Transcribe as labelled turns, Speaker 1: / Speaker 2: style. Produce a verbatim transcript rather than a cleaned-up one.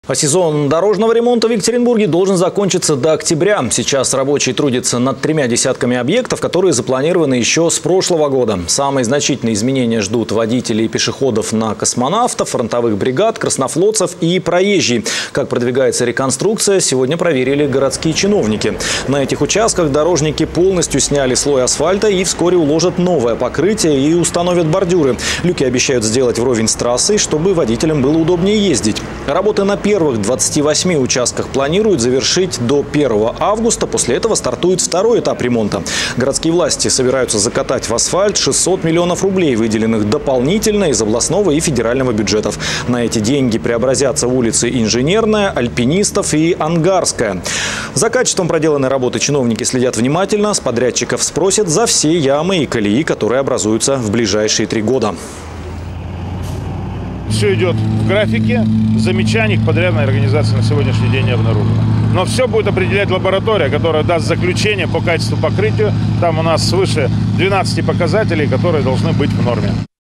Speaker 1: А сезон дорожного ремонта в Екатеринбурге должен закончиться до октября. Сейчас рабочие трудятся над тремя десятками объектов, которые запланированы еще с прошлого года. Самые значительные изменения ждут водителей и пешеходов на Космонавтов, фронтовых бригад, краснофлотцев и проезжий. Как продвигается реконструкция, сегодня проверили городские чиновники. На этих участках дорожники полностью сняли слой асфальта и вскоре уложат новое покрытие и установят бордюры. Люки обещают сделать вровень с трассой, чтобы водителям было удобнее ездить. Работы на первых двадцати восьми участках планируют завершить до первого августа. После этого стартует второй этап ремонта. Городские власти собираются закатать в асфальт шестьсот миллионов рублей, выделенных дополнительно из областного и федерального бюджетов. На эти деньги преобразятся улицы Инженерная, Альпинистов и Ангарская. За качеством проделанной работы чиновники следят внимательно. С подрядчиков спросят за все ямы и колеи, которые образуются в ближайшие три года.
Speaker 2: Все идет в графике, замечаний к подрядной организации на сегодняшний день не обнаружено. Но все будет определять лаборатория, которая даст заключение по качеству покрытия. Там у нас свыше двенадцати показателей, которые должны быть в норме.